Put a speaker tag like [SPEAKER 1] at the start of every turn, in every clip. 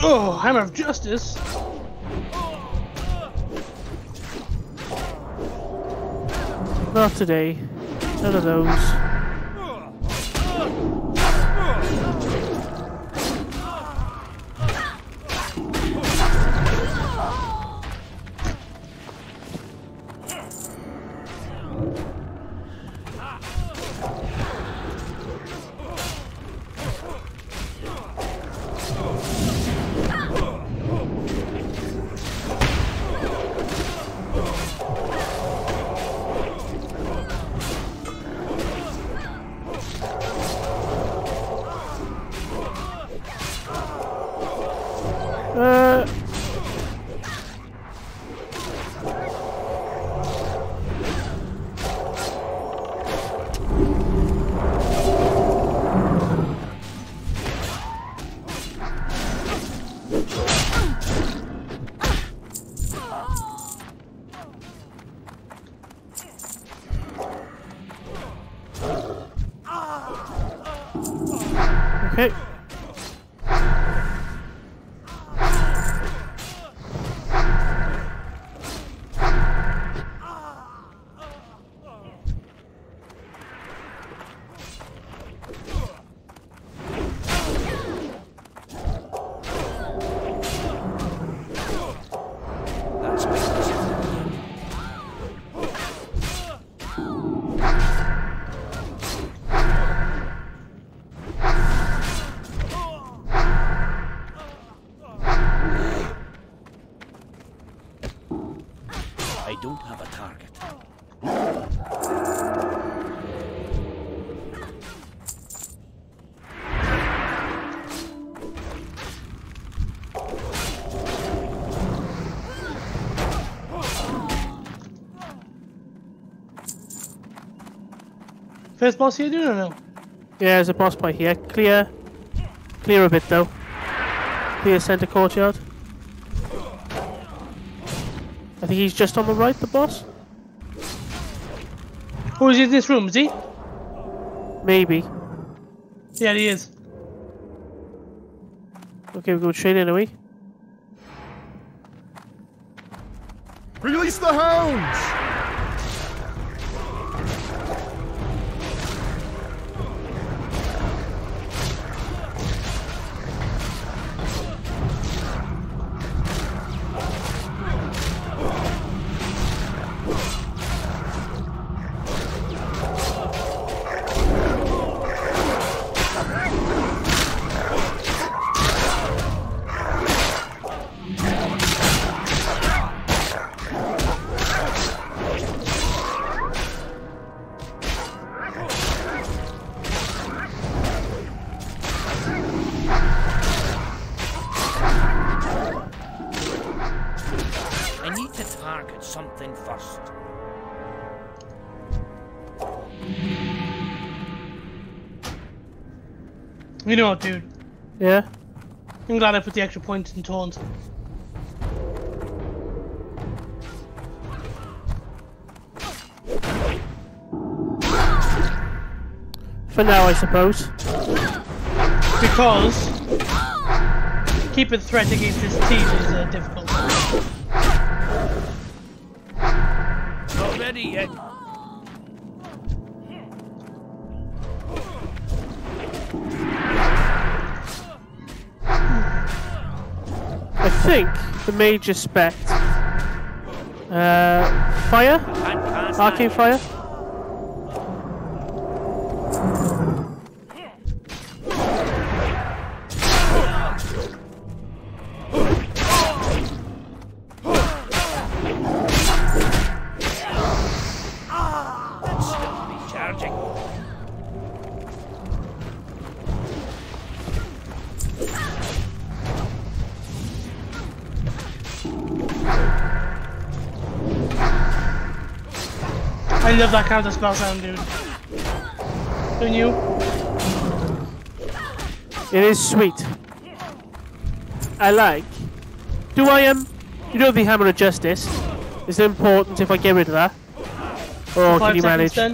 [SPEAKER 1] Oh, Hammer of Justice.
[SPEAKER 2] Not today. None of those. Okay.
[SPEAKER 3] I don't have a target.
[SPEAKER 1] First boss here, doing or no?
[SPEAKER 2] Yeah, there's a boss by here. Clear a bit though. Clear center courtyard. I think he's just on the right, the boss?
[SPEAKER 1] Oh, is he in this room, is he?
[SPEAKER 2] Maybe.
[SPEAKER 1] Yeah, he is.
[SPEAKER 2] Okay, we're going straight in, are we?
[SPEAKER 4] Release the hounds!
[SPEAKER 3] I need to target something first.
[SPEAKER 1] You know what, dude?
[SPEAKER 2] Yeah?
[SPEAKER 1] I'm glad I put the extra points in taunt.
[SPEAKER 2] For now, I suppose.
[SPEAKER 1] Because keeping threat against this team is difficult.
[SPEAKER 3] Not ready yet.
[SPEAKER 2] I think the mage spec fire? Arcane fire?
[SPEAKER 3] Charging.
[SPEAKER 1] I love that counter spell sound, dude. Don't you?
[SPEAKER 2] It is sweet. I like. Do I you know the Hammer of Justice? Is it important if I get rid of that? Or can you manage?
[SPEAKER 1] Then?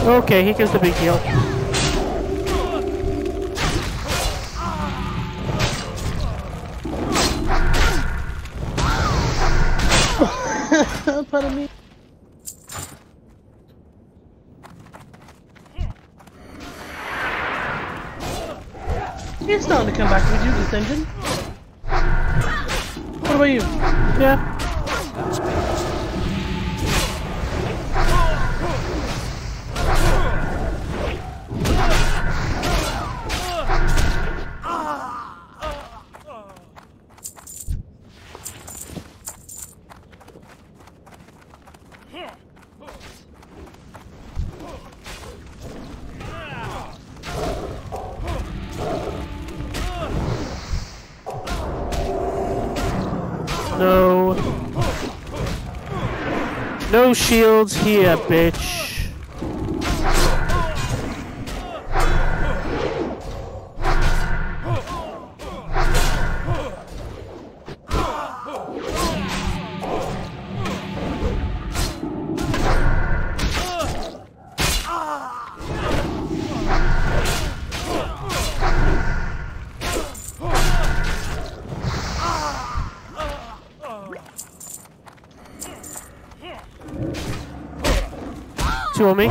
[SPEAKER 2] Okay, here comes the big deal.
[SPEAKER 1] Pardon me. It's starting to come back with you, this engine. What about you?
[SPEAKER 2] Yeah. No. No shields here, bitch. Two on me.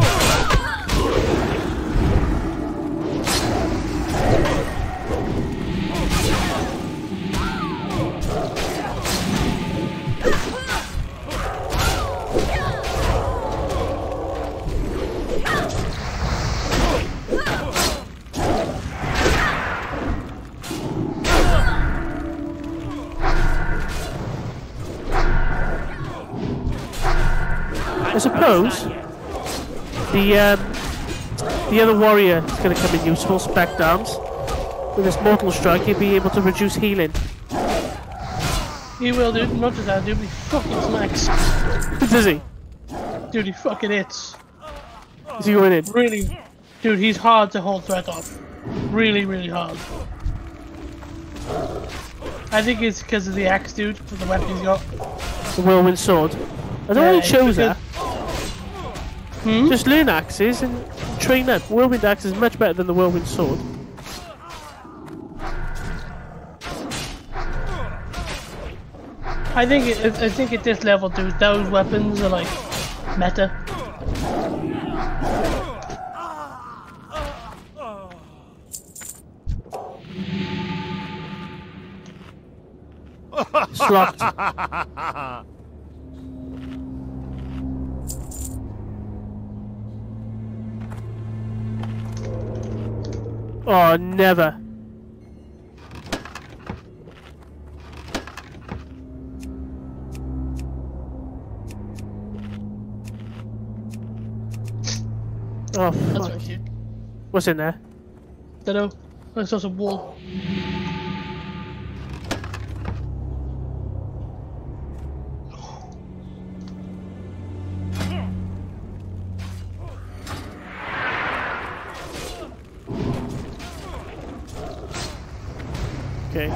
[SPEAKER 2] I suppose the other warrior is going to come in useful, Spec Arms. With this Mortal Strike, he'll be able to reduce healing.
[SPEAKER 1] He will, dude. Not just that, dude. He fucking smacks.
[SPEAKER 2] Does he?
[SPEAKER 1] Dude, he fucking hits.
[SPEAKER 2] Is he going in?
[SPEAKER 1] Really, dude, he's hard to hold threat off. Really, really hard. I think it's because of the axe, dude, with the weapon he's got.
[SPEAKER 2] The Whirlwind Sword. I don't know why he chose that.
[SPEAKER 1] Hmm?
[SPEAKER 2] Just learn axes and train up. Whirlwind Axe is much better than the Whirlwind Sword.
[SPEAKER 1] I think at this level, dude, those weapons are like meta.
[SPEAKER 2] It's locked. Oh, never. Oh,
[SPEAKER 1] That's
[SPEAKER 2] fuck.
[SPEAKER 1] right, dude.
[SPEAKER 2] What's in there?
[SPEAKER 1] Dunno. That's just a wall.
[SPEAKER 2] Okay.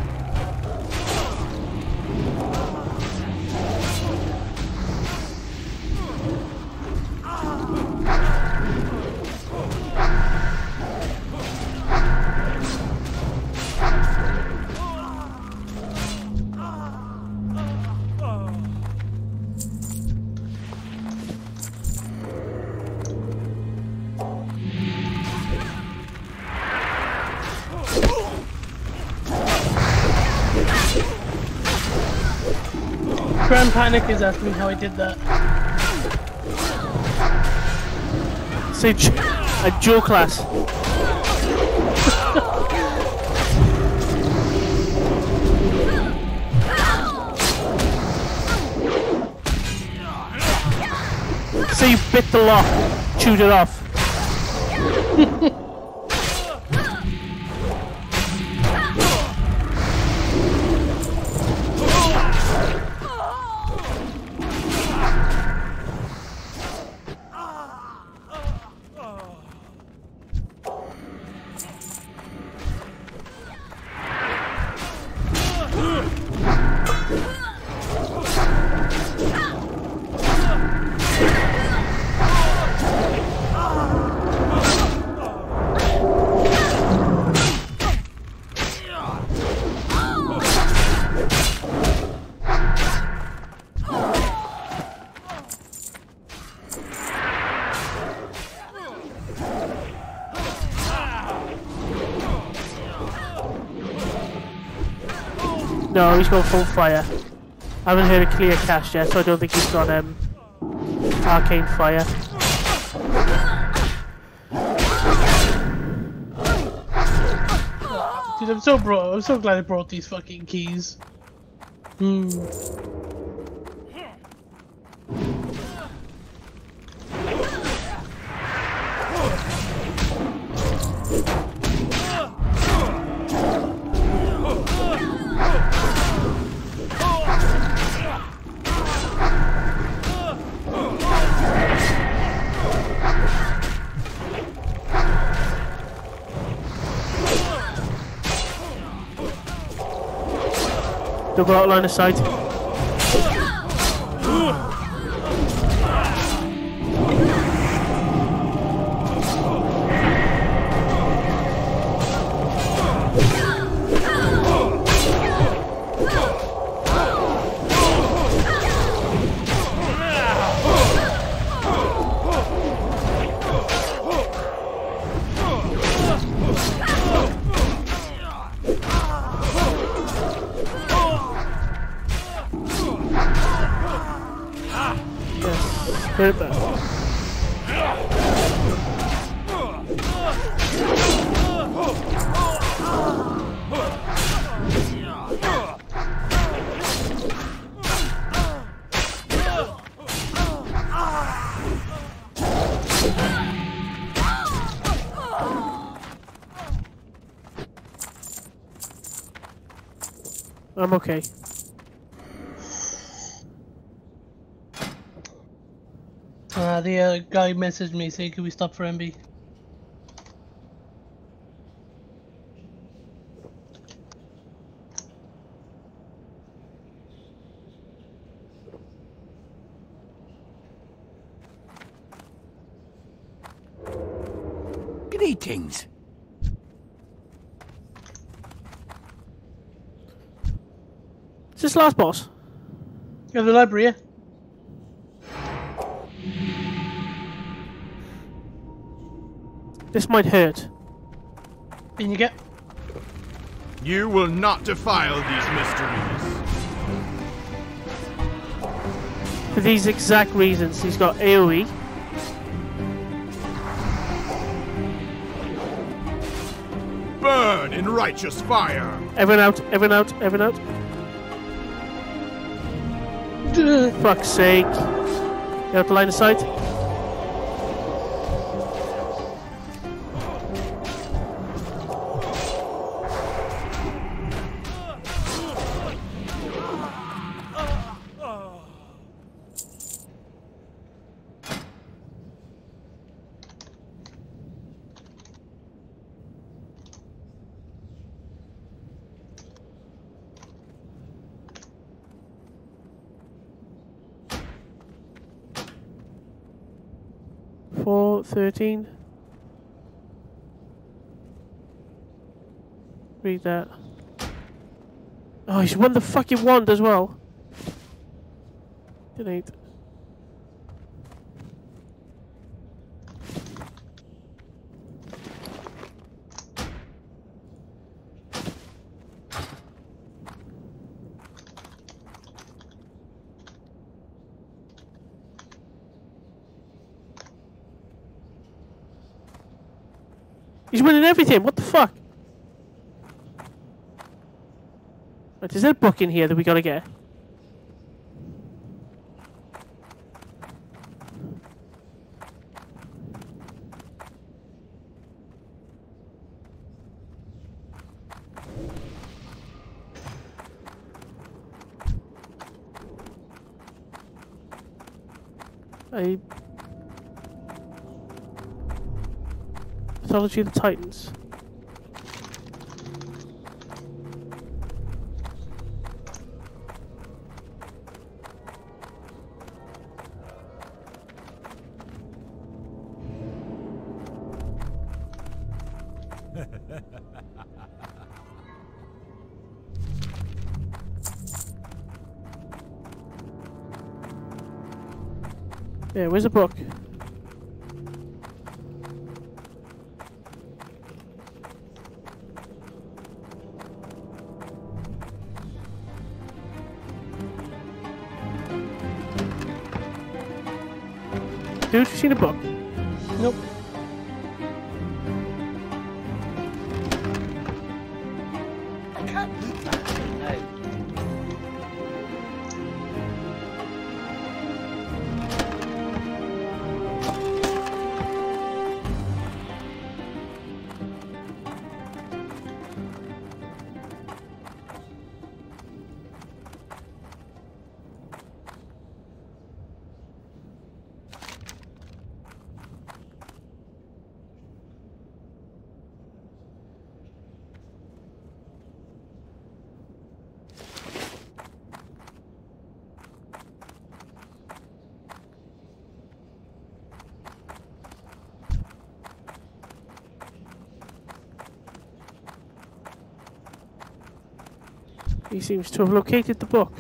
[SPEAKER 1] Grand Panic is asking me how I did that.
[SPEAKER 2] Say a dual class. Say you bit the lock, chewed it off. No, he's got full fire. I haven't heard a clear cast yet, so I don't think he's got arcane fire.
[SPEAKER 1] Dude, I'm so glad I brought these fucking keys.
[SPEAKER 2] Double out line of sight. Hit that. I'm okay.
[SPEAKER 1] The guy messaged me saying, "Can we stop for MB?"
[SPEAKER 3] Greetings.
[SPEAKER 2] Is this last boss?
[SPEAKER 1] Yeah, the library, yeah.
[SPEAKER 2] This might hurt.
[SPEAKER 1] And you get.
[SPEAKER 4] You will not defile these mysteries.
[SPEAKER 2] For these exact reasons, he's got AoE.
[SPEAKER 4] Burn in righteous fire.
[SPEAKER 2] Everyone out, everyone out, everyone out. Fuck's sake. You out the line of sight? Four, 13. Read that. Oh, he's won the fucking wand as well. Delete. He's winning everything, what the fuck? Right, is there a book in here that we gotta get? Mythology of the Titans. Yeah, where's the book? Dude, you seen a book?
[SPEAKER 1] Nope.
[SPEAKER 3] I can't look that right now.
[SPEAKER 2] He seems to have located the book.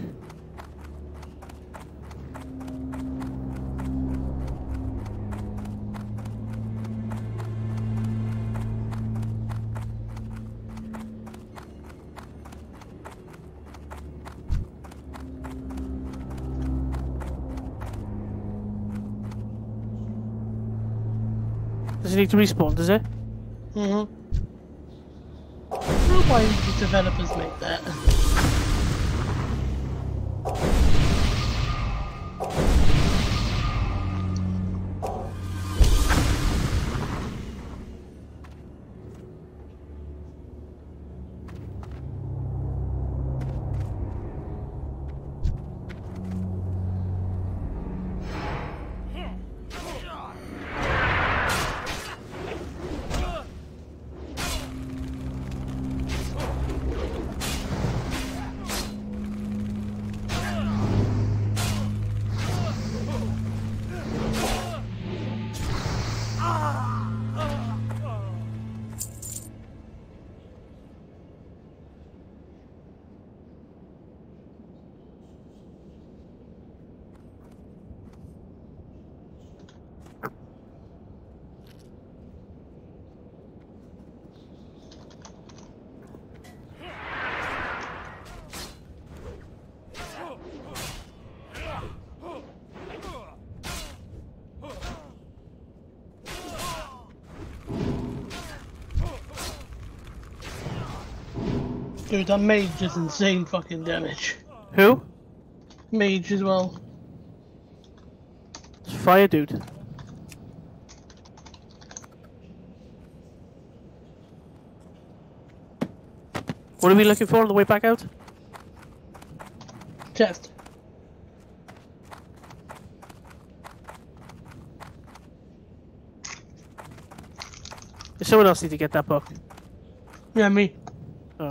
[SPEAKER 2] Does it need to respawn, does it?
[SPEAKER 1] Mm-hmm. I don't know why the developers make that. Dude, that mage does insane fucking damage.
[SPEAKER 2] Who?
[SPEAKER 1] Mage as well.
[SPEAKER 2] It's fire, dude. What are we looking for on the way back out?
[SPEAKER 1] Chest.
[SPEAKER 2] Does someone else need to get that book?
[SPEAKER 1] Yeah, me.
[SPEAKER 2] Oh.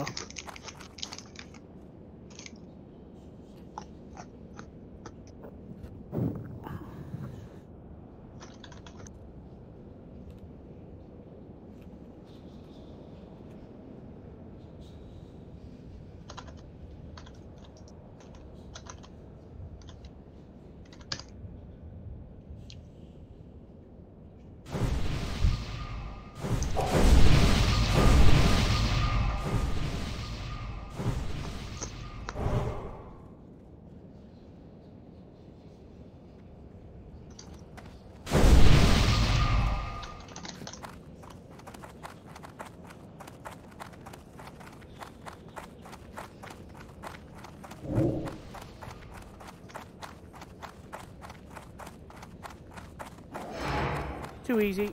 [SPEAKER 2] Too easy.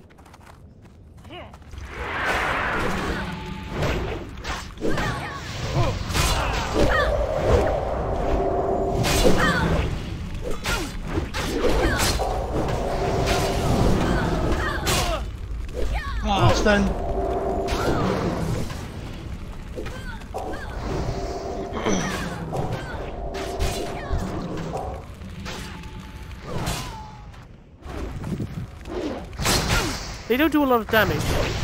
[SPEAKER 1] Ah, stun.
[SPEAKER 2] They don't do a lot of damage.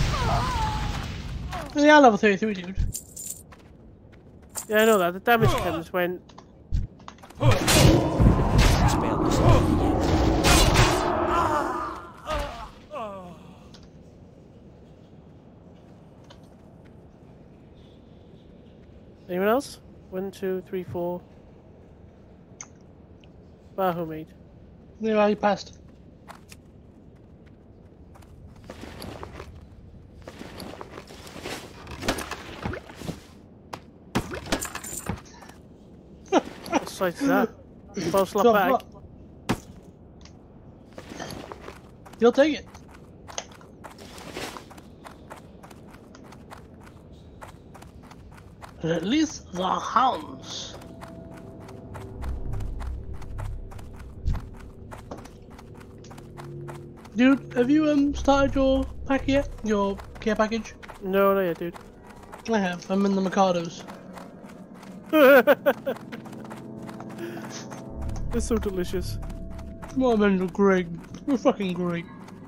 [SPEAKER 1] They are level 33, dude.
[SPEAKER 2] Yeah, I know that. The damage comes when...
[SPEAKER 3] Spell this again.
[SPEAKER 2] Anyone else? 1, 2, 3, 4. Baho made.
[SPEAKER 1] They already passed.
[SPEAKER 2] size is that? 12 slot
[SPEAKER 1] 12
[SPEAKER 2] bag.
[SPEAKER 1] slot. You'll take it. Release the hounds. Dude, have you started your pack yet? Your care package?
[SPEAKER 2] No, not yet, dude.
[SPEAKER 1] I have. I'm in the Mikados.
[SPEAKER 2] It's so delicious.
[SPEAKER 1] Come on, man, you're great. You're fucking great.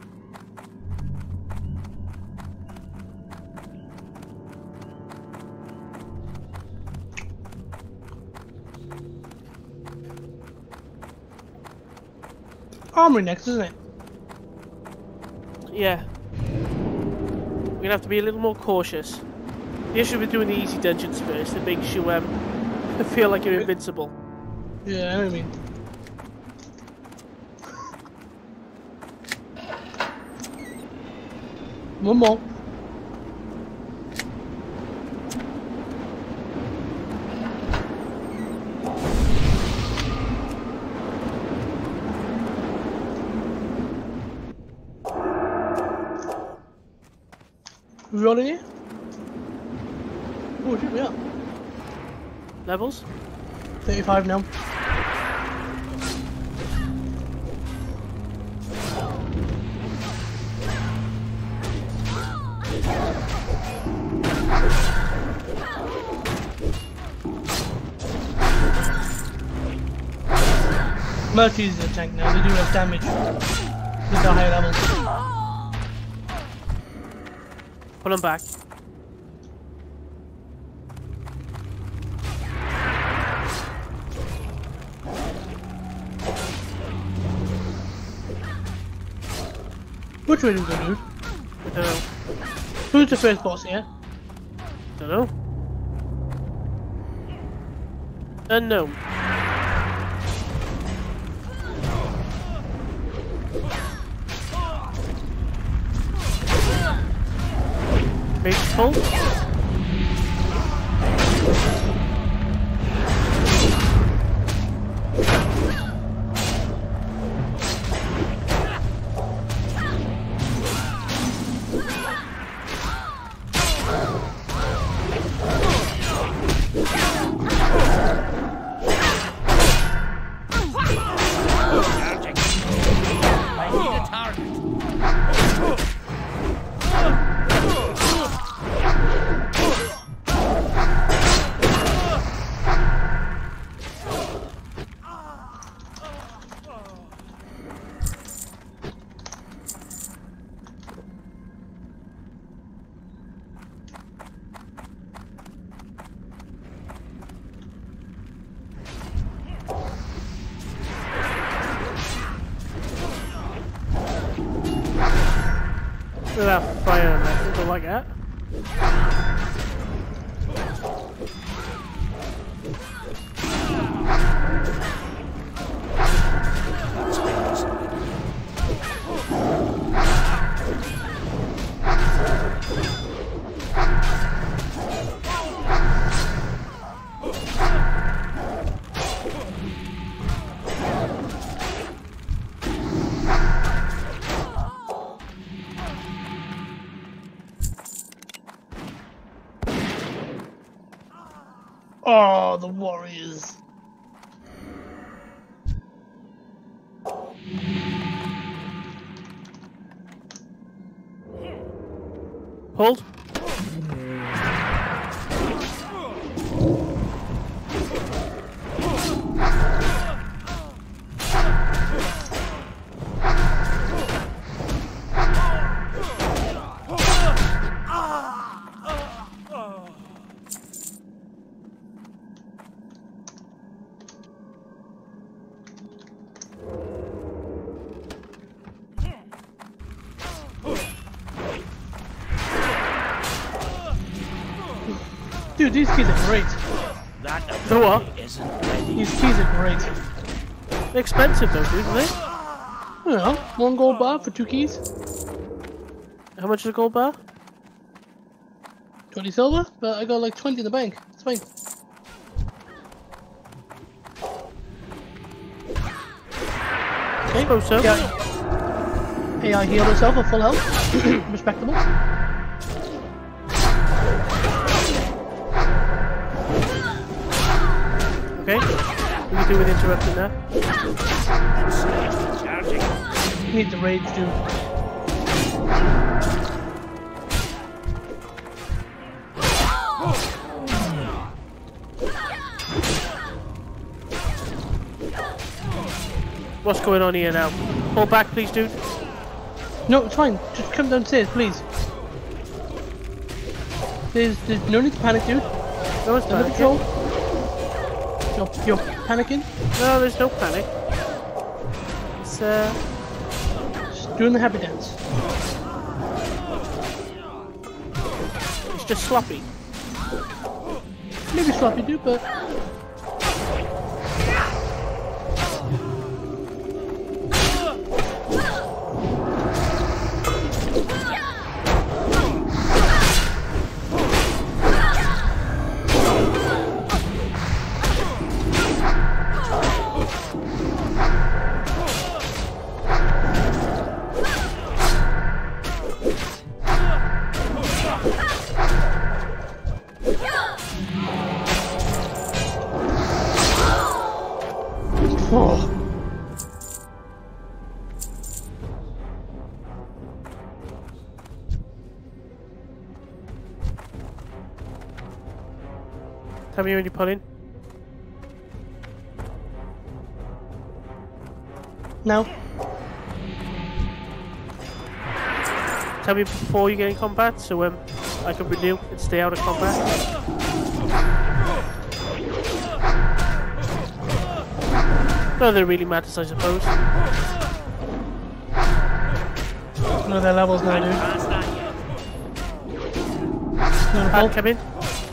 [SPEAKER 1] Armory next, isn't it?
[SPEAKER 2] Yeah. We're gonna have to be a little more cautious. The issue with doing the easy dungeons first, it makes you feel like you're invincible.
[SPEAKER 1] Yeah, I know what I mean. One more. We rolling here? Oh shit, we are.
[SPEAKER 2] Levels?
[SPEAKER 1] 35 now. Mercury's a tank now, they do less damage with the higher levels.
[SPEAKER 2] Pull them back.
[SPEAKER 1] Which way do we go, dude?
[SPEAKER 2] I don't know.
[SPEAKER 1] Who's the first boss here?
[SPEAKER 2] Don't know. Unknown. Big pull.
[SPEAKER 3] I need a target.
[SPEAKER 2] Look at that fire on that. Go like that.
[SPEAKER 1] Oh, the warriors.
[SPEAKER 2] Hold.
[SPEAKER 1] Dude, these keys are great.
[SPEAKER 3] That
[SPEAKER 2] The what?
[SPEAKER 3] isn't ready.
[SPEAKER 1] These keys are great.
[SPEAKER 2] They're expensive though, dude, aren't they?
[SPEAKER 1] I don't know, 1 gold bar for 2 keys.
[SPEAKER 2] How much is a gold bar?
[SPEAKER 1] 20 silver, but I got like 20 in the bank. It's fine.
[SPEAKER 2] I suppose so.
[SPEAKER 1] Yeah. AI healed herself at full health. Respectable.
[SPEAKER 2] Okay. What do we do with interrupting that?
[SPEAKER 1] Need the rage, dude.
[SPEAKER 2] What's going on here now? Pull back, please, dude.
[SPEAKER 1] No, it's fine. Just come downstairs, please. There's no need to panic, dude.
[SPEAKER 2] No one's
[SPEAKER 1] Under
[SPEAKER 2] panicking.
[SPEAKER 1] control. You're panicking.
[SPEAKER 2] No, there's no panic. It's
[SPEAKER 1] Just doing the happy dance.
[SPEAKER 2] it's just sloppy.
[SPEAKER 1] Maybe sloppy, dude, but oh.
[SPEAKER 2] Tell me when you're pulling.
[SPEAKER 1] Now,
[SPEAKER 2] Tell me before you get in combat, so I can renew and stay out of combat. None of it really matters, I suppose.
[SPEAKER 1] none of their levels now, dude. None of
[SPEAKER 2] Pat,
[SPEAKER 1] both.
[SPEAKER 2] come in.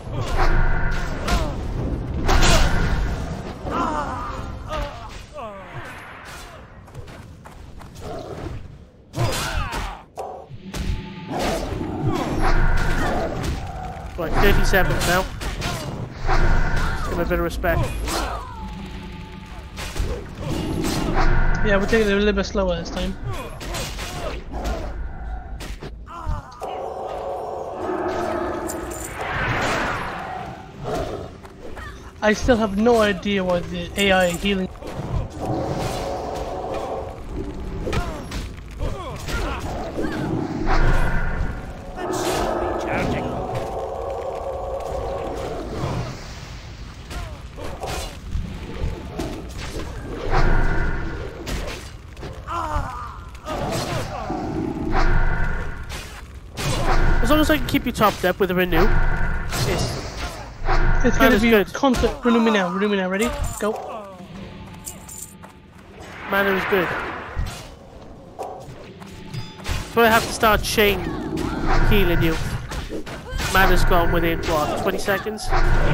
[SPEAKER 2] Right, 37 now. Give him a bit of respect.
[SPEAKER 1] Yeah, we're taking it a little bit slower this time. I still have no idea what the AI healing.
[SPEAKER 2] As long as I can keep you topped up with a renew,
[SPEAKER 1] It's gonna
[SPEAKER 2] Mana's
[SPEAKER 1] be
[SPEAKER 2] good.
[SPEAKER 1] constant. Renew me now. Renew me now. Ready? Go.
[SPEAKER 2] mana is good. So I have to start chain healing you. Mana's gone within what, 20 seconds?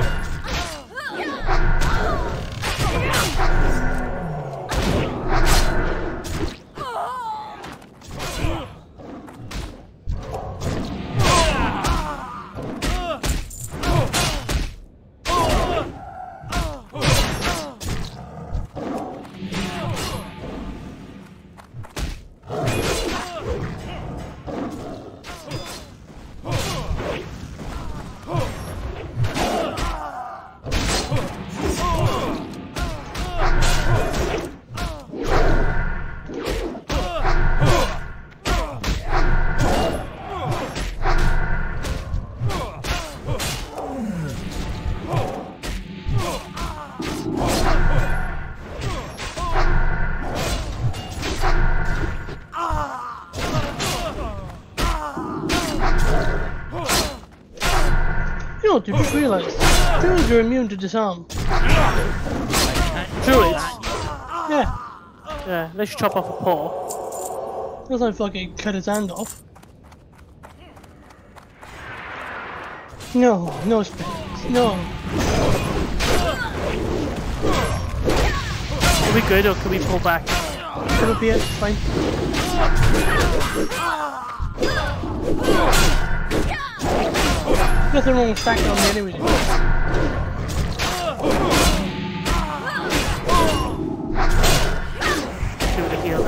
[SPEAKER 1] You know, dude, just realised. Druids are immune to disarm.
[SPEAKER 2] Druids?
[SPEAKER 1] Yeah.
[SPEAKER 2] Yeah, let's chop off a paw.
[SPEAKER 1] That's like fucking cut his hand off. No, no spells. No.
[SPEAKER 2] Are we good or can we pull back?
[SPEAKER 1] It'll be it. Fine. Nothing wrong with stacking on me anyway, dude.
[SPEAKER 2] Do the heal.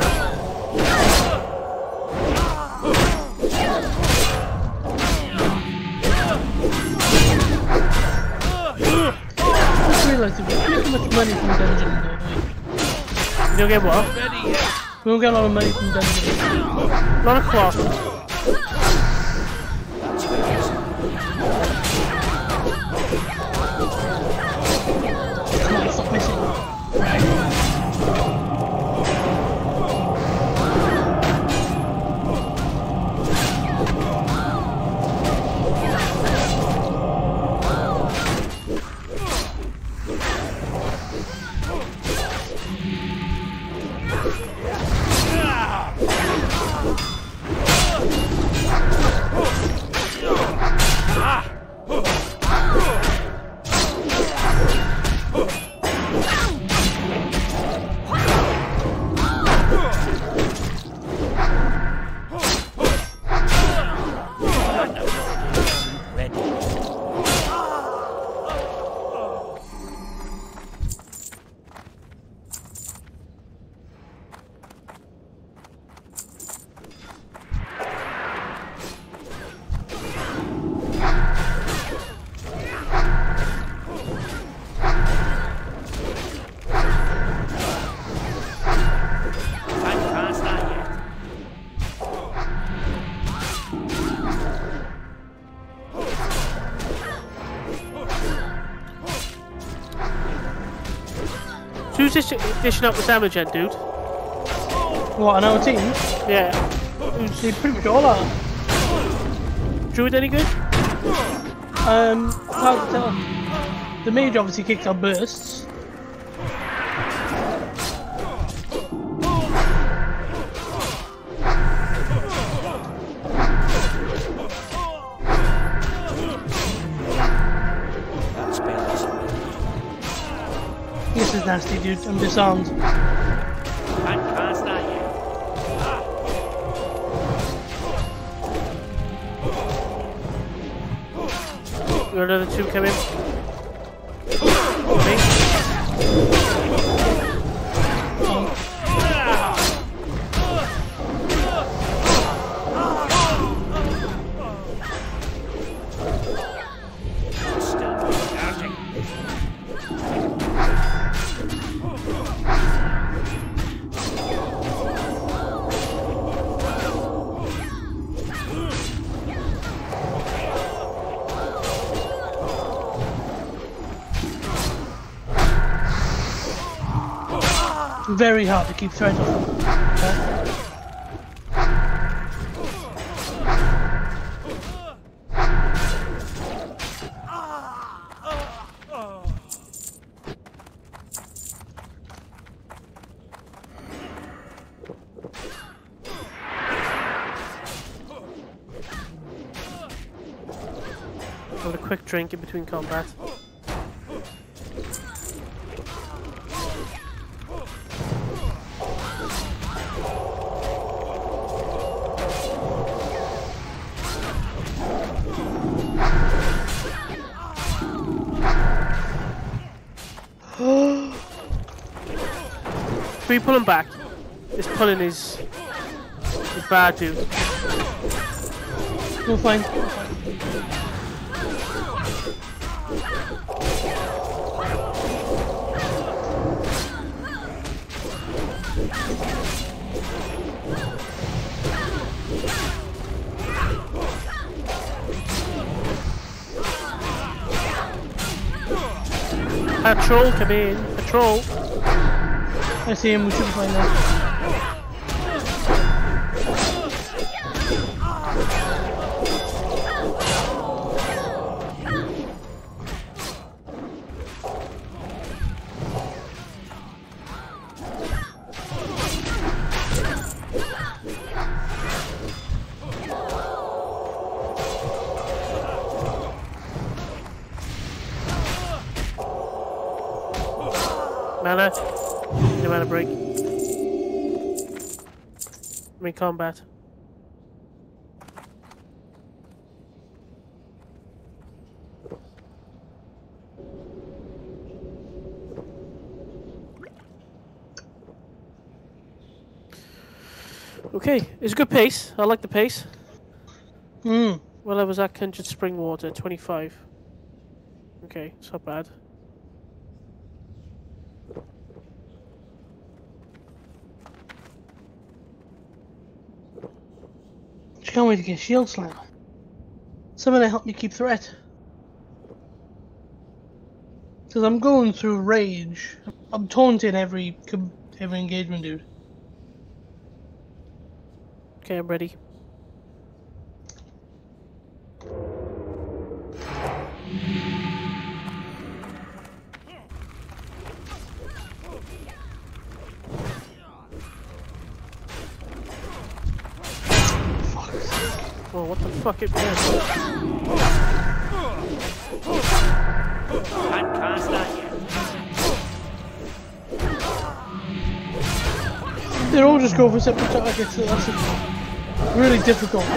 [SPEAKER 1] realised we don't get much money from dungeon, though, do we?
[SPEAKER 2] You don't get what?
[SPEAKER 1] We don't get a lot of money from dungeons.
[SPEAKER 2] A lot of cloth.
[SPEAKER 1] Come on, stop missing.
[SPEAKER 2] Who's dishing up the damage then, dude?
[SPEAKER 1] What, on our team?
[SPEAKER 2] Yeah.
[SPEAKER 1] They pretty much all are.
[SPEAKER 2] Druid any good?
[SPEAKER 1] Hard to tell. The mage obviously kicks our bursts. This is nasty, dude. I'm disarmed.
[SPEAKER 2] You got another two coming.
[SPEAKER 1] Very hard to keep threads off them.
[SPEAKER 2] Have a quick drink in between combat. Can we pull him back? This pulling is bad, dude.
[SPEAKER 1] We'll find.
[SPEAKER 2] Patrol, come in. Patrol.
[SPEAKER 1] I see him, we should find that.
[SPEAKER 2] Mana. Need a mana break. I'm in combat. Okay, it's a good pace. I like the pace.
[SPEAKER 1] Hmm.
[SPEAKER 2] Well, I was at Conjured Spring Water, 25. Okay, it's not bad.
[SPEAKER 1] can't wait to get Shield Slam. Something to help me keep threat. Because I'm going through rage. I'm taunting every engagement, dude.
[SPEAKER 2] Okay, I'm ready. Oh, what the fuck it is?
[SPEAKER 3] Can't cast that yet.
[SPEAKER 1] They all just go for separate targets, so that's really difficult.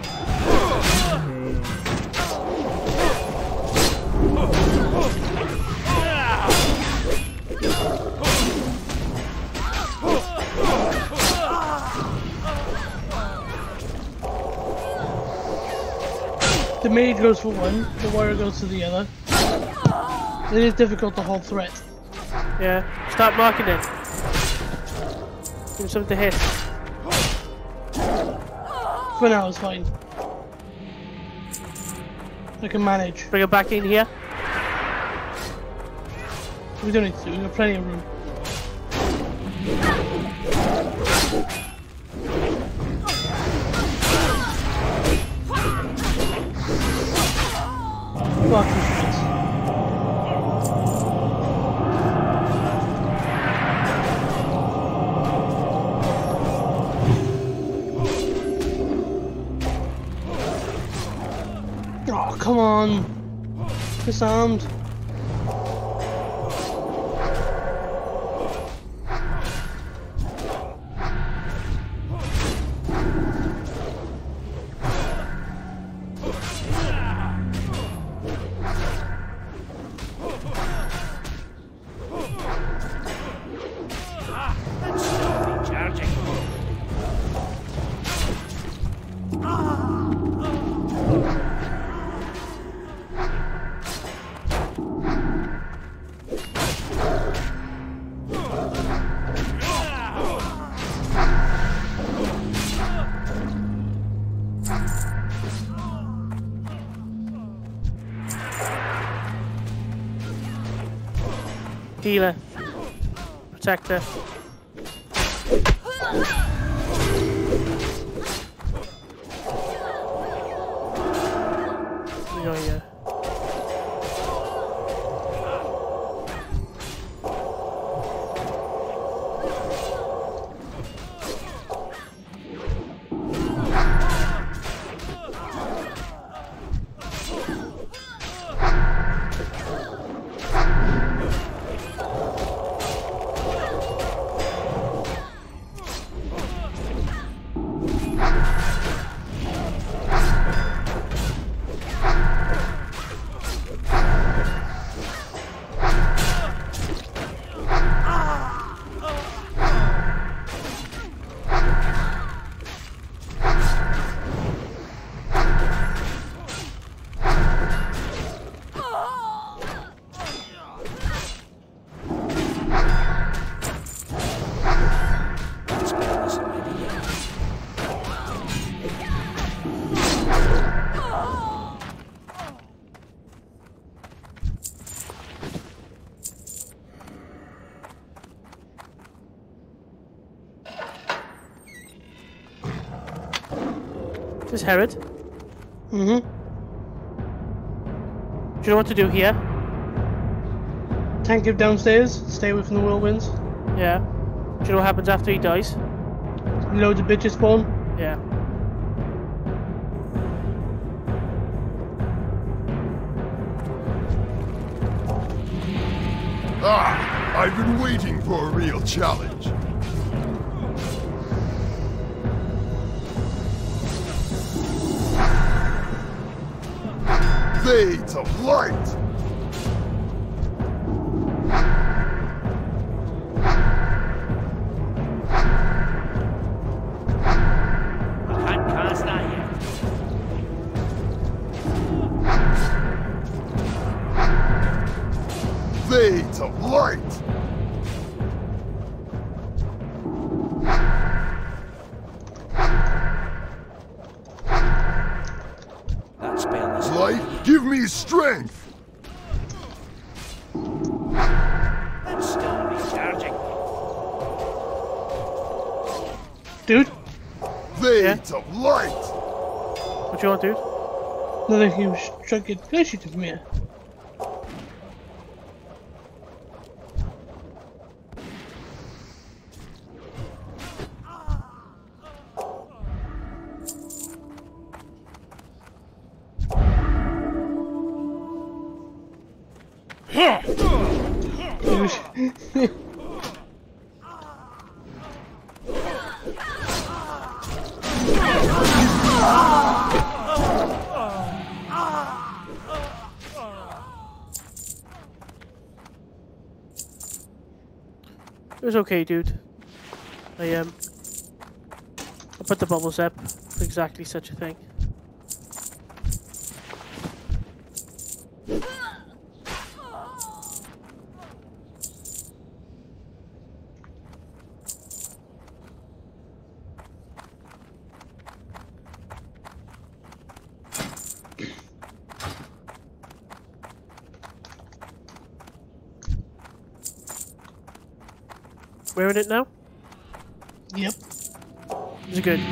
[SPEAKER 1] The mage goes for one, the warrior goes to the other. It is difficult to hold threat.
[SPEAKER 2] Yeah, start marking it. Give him something to hit.
[SPEAKER 1] For now, it's fine. I can manage.
[SPEAKER 2] Bring it back in here.
[SPEAKER 1] We don't need to, we've got plenty of room. Fuck this shit. Oh, come on. Disarmed.
[SPEAKER 3] Charging.
[SPEAKER 2] Healer. Protector. Oh yeah. This is Herod.
[SPEAKER 1] Mm-hmm.
[SPEAKER 2] Do you know what to do here?
[SPEAKER 1] Tank him downstairs, stay away from the whirlwinds.
[SPEAKER 2] Yeah. Do you know what happens after he dies?
[SPEAKER 1] Loads of bitches spawn.
[SPEAKER 2] Yeah.
[SPEAKER 4] Ah, I've been waiting for a real challenge. Blades of light!
[SPEAKER 3] Can't cast that yet.
[SPEAKER 4] Blades of light! strength!
[SPEAKER 3] I'm still recharging.
[SPEAKER 1] Dude,
[SPEAKER 4] Blades of light!
[SPEAKER 2] What you want, dude?
[SPEAKER 1] nothing he was trying to get closer to me.
[SPEAKER 2] It was okay, dude. I put the bubbles up for exactly such a thing. Wearing it now?
[SPEAKER 1] Yep.
[SPEAKER 2] Is it good?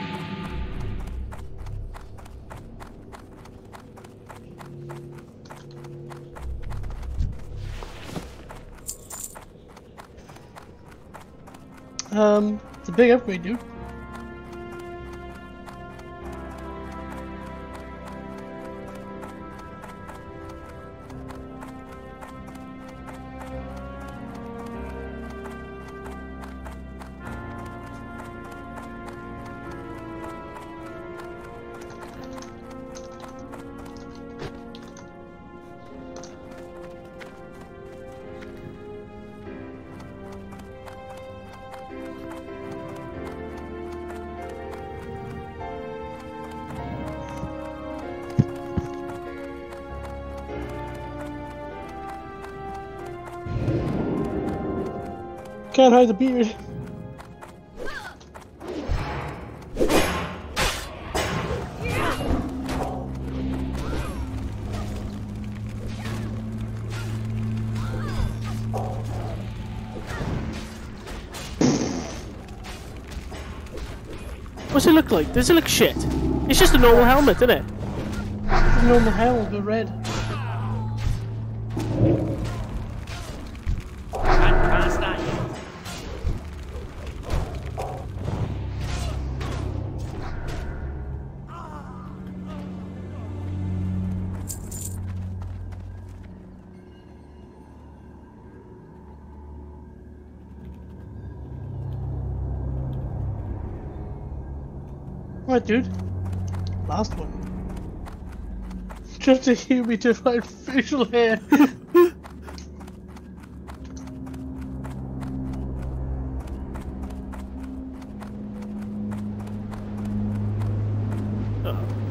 [SPEAKER 1] It's a big upgrade, dude. Can't hide the beard.
[SPEAKER 2] What's it look like? Does it look shit? It's just a normal helmet, isn't it?
[SPEAKER 1] It's a normal helmet, but red.
[SPEAKER 3] Can't pass that yet.
[SPEAKER 1] Alright, dude. Last one. Just to hear me to find facial hair.
[SPEAKER 2] Oh.